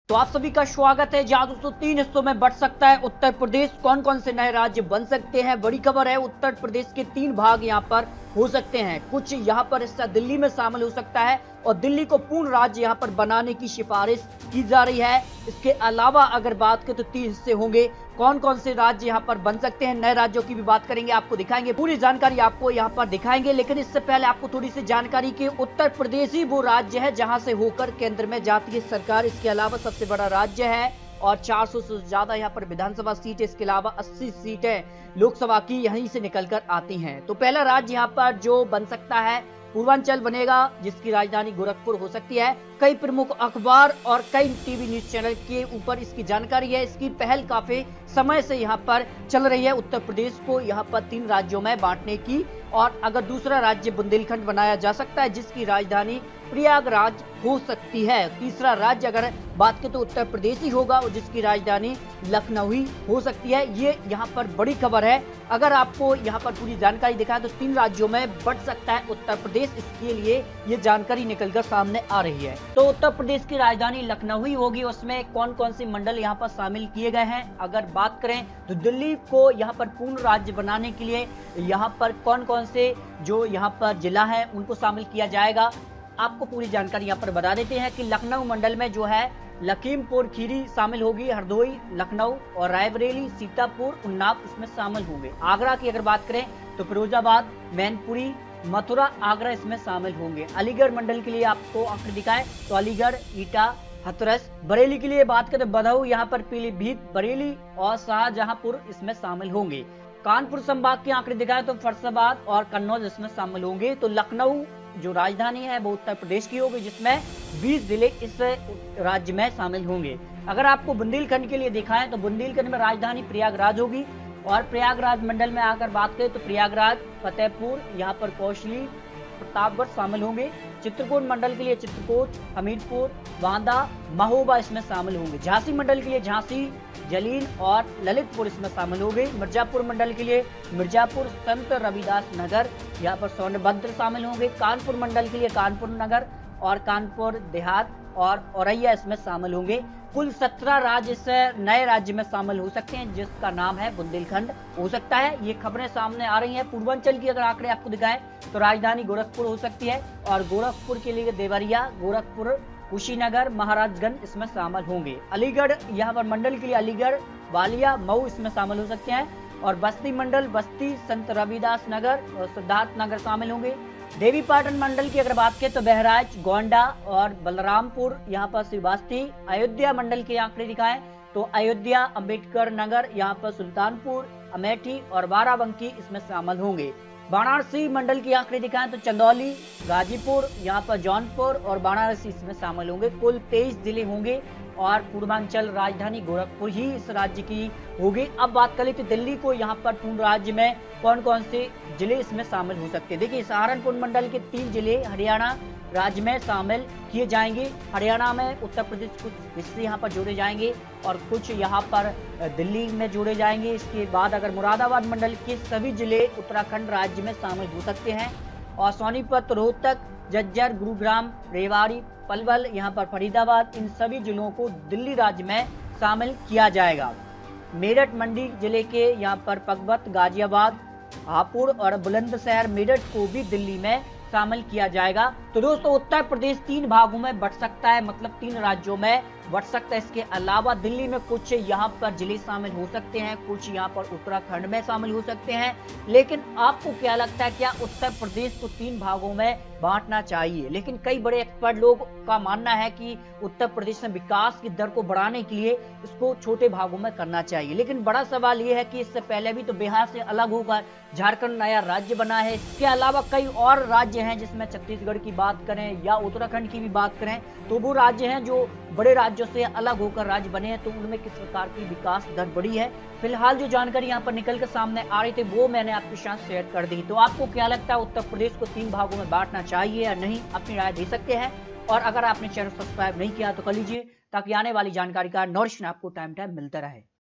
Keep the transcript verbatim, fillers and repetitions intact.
तो आप सभी का स्वागत है। जहां दोस्तों तीन हिस्सों में बढ़ सकता है उत्तर प्रदेश, कौन कौन से नए राज्य बन सकते हैं। बड़ी खबर है, उत्तर प्रदेश के तीन भाग यहां पर हो सकते हैं। कुछ यहां पर हिस्सा दिल्ली में शामिल हो सकता है और दिल्ली को पूर्ण राज्य यहां पर बनाने की सिफारिश की जा रही है। इसके अलावा अगर बात करें तो तीन हिस्से होंगे। कौन कौन से राज्य यहां पर बन सकते हैं, नए राज्यों की भी बात करेंगे, आपको दिखाएंगे, पूरी जानकारी आपको यहां पर दिखाएंगे। लेकिन इससे पहले आपको थोड़ी सी जानकारी कि उत्तर प्रदेश ही वो राज्य है जहां से होकर केंद्र में जाती है सरकार। इसके अलावा सबसे बड़ा राज्य है और चार सौ से ज्यादा यहाँ पर विधानसभा सीट है। इसके अलावा अस्सी सीटें लोकसभा की यहीं से निकलकर आती हैं। तो पहला राज्य यहाँ पर जो बन सकता है पूर्वांचल बनेगा, जिसकी राजधानी गोरखपुर हो सकती है। कई प्रमुख अखबार और कई टीवी न्यूज चैनल के ऊपर इसकी जानकारी है। इसकी पहल काफी समय से यहाँ पर चल रही है, उत्तर प्रदेश को यहाँ पर तीन राज्यों में बांटने की। और अगर दूसरा राज्य बुंदेलखंड बनाया जा सकता है, जिसकी राजधानी प्रयागराज हो सकती है। तीसरा राज्य अगर बात करें तो उत्तर प्रदेश ही होगा और जिसकी राजधानी लखनऊ ही हो सकती है। ये यहाँ पर बड़ी खबर है। अगर आपको यहाँ पर पूरी जानकारी दिखाएं तो तीन राज्यों में बढ़ सकता है उत्तर प्रदेश, इसके लिए ये जानकारी निकलकर सामने आ रही है। तो उत्तर प्रदेश की राजधानी लखनऊ ही होगी। उसमें कौन कौन से मंडल यहाँ पर शामिल किए गए हैं, अगर बात करें तो दिल्ली को यहाँ पर पूर्ण राज्य बनाने के लिए यहाँ पर कौन कौन से जो यहाँ पर जिला है उनको शामिल किया जाएगा, आपको पूरी जानकारी यहाँ पर बता देते हैं कि लखनऊ मंडल में जो है लखीमपुर खीरी शामिल होगी, हरदोई, लखनऊ और रायबरेली, सीतापुर, उन्नाव इसमें शामिल होंगे। आगरा की अगर बात करें तो फिरोजाबाद, मैनपुरी, मथुरा, आगरा इसमें शामिल होंगे। अलीगढ़ मंडल के लिए आपको आंकड़े दिखाएं तो अलीगढ़, ईटा, हथरस। बरेली के लिए बात करें बदायूं, यहाँ पर पीलीभीत, बरेली और शाहजहांपुर इसमें शामिल होंगे। कानपुर संभाग के आंकड़े दिखाएं तो फरसाबाद और कन्नौज इसमें शामिल होंगे। तो लखनऊ जो राजधानी है वो उत्तर प्रदेश की होगी, जिसमें बीस जिले इस राज्य में शामिल होंगे। अगर आपको बुंदेलखंड के लिए दिखाएं तो बुंदेलखंड में राजधानी प्रयागराज होगी और प्रयागराज मंडल में आकर बात करें तो प्रयागराज, फतेहपुर, यहाँ पर कौशली, प्रतापगढ़ शामिल होंगे। चित्रकूट मंडल के लिए चित्रकूट, हमीरपुर, बांदा, महोबा इसमें शामिल होंगे। झांसी मंडल के लिए झांसी, जलीन और ललितपुर इसमें शामिल होंगे। मिर्जापुर मंडल के लिए मिर्जापुर, संत रविदास नगर, यहाँ पर सोनभद्र शामिल होंगे। कानपुर मंडल के लिए कानपुर नगर और कानपुर देहात और औरैया इसमें शामिल होंगे। कुल सत्रह राज्य इस नए राज्य में शामिल हो सकते हैं, जिसका नाम है बुंदेलखंड हो सकता है। ये खबरें सामने आ रही हैं। पूर्वांचल की अगर आंकड़े आपको दिखाएं तो राजधानी गोरखपुर हो सकती है और गोरखपुर के लिए देवरिया, गोरखपुर, कुशीनगर, महाराजगंज इसमें शामिल होंगे। अलीगढ़ यहाँ पर मंडल के लिए अलीगढ़, वालिया, मऊ इसमें शामिल हो सकते हैं। और बस्ती मंडल, बस्ती, संत रविदास नगर और सिद्धार्थ नगर शामिल होंगे। देवी पाटन मंडल की अगर बात करें तो बहराइच, गोंडा और बलरामपुर, यहाँ पर श्रीवास्ती। अयोध्या मंडल के आंकड़े दिखाएं तो अयोध्या, अंबेडकर नगर, यहाँ पर सुल्तानपुर, अमेठी और बाराबंकी इसमें शामिल होंगे। वाराणसी मंडल की आंकड़े दिखाएं तो चंदौली, गाजीपुर, यहाँ पर जौनपुर और वाराणसी इसमें शामिल होंगे। कुल तेईस जिले होंगे और पूर्वांचल राजधानी गोरखपुर ही इस राज्य की होगी। अब बात करें तो दिल्ली को यहाँ पर पूर्ण राज्य में कौन कौन से जिले इसमें शामिल हो सकते हैं। देखिए, सहारनपुर मंडल के तीन जिले हरियाणा राज्य में शामिल किए जाएंगे। हरियाणा में उत्तर प्रदेश कुछ हिस्से यहाँ पर जोड़े जाएंगे और कुछ यहाँ पर दिल्ली में जोड़े जाएंगे। इसके बाद अगर मुरादाबाद मंडल के सभी जिले उत्तराखंड राज्य में शामिल हो सकते हैं और सोनीपत, रोहतक, झज्जर, गुरुग्राम, रेवाड़ी, पलवल, यहाँ पर फरीदाबाद, इन सभी जिलों को दिल्ली राज्य में शामिल किया जाएगा। मेरठ, मंडी जिले के यहाँ पर पगबत, गाजियाबाद, हापुड़ और बुलंदशहर, मेरठ को भी दिल्ली में शामिल किया जाएगा। तो दोस्तों उत्तर प्रदेश तीन भागों में बढ़ सकता है, मतलब तीन राज्यों में बढ़ सकता है। इसके अलावा दिल्ली में कुछ यहाँ पर जिले शामिल हो सकते हैं, कुछ यहाँ पर उत्तराखंड में शामिल हो सकते हैं। लेकिन आपको क्या लगता है, क्या उत्तर प्रदेश को तीन भागों में बांटना चाहिए? लेकिन कई बड़े एक्सपर्ट लोग का मानना है कि उत्तर प्रदेश में विकास की दर को बढ़ाने के लिए इसको छोटे भागों में करना चाहिए। लेकिन बड़ा सवाल ये है कि इससे पहले भी तो बिहार से अलग होकर झारखंड नया राज्य बना है। इसके अलावा कई और राज्य हैं, जिसमें छत्तीसगढ़ की बात करें या उत्तराखंड की भी बात करें तो वो राज्य हैं जो बड़े राज्यों से अलग होकर राज्य बने हैं। तो उनमें किस प्रकार की विकास दर बढ़ी है, फिलहाल जो जानकारी यहाँ पर निकल कर सामने आ रही थी वो मैंने आपके साथ शेयर कर दी। तो आपको क्या लगता है, उत्तर प्रदेश को तीन भागों में बांटना चाहिए या नहीं? अपनी राय दे सकते हैं। और अगर आपने चैनल सब्सक्राइब नहीं किया तो कर लीजिए, ताकि आने वाली जानकारी का नोटिफिकेशन आपको टाइम टाइम मिलता रहे।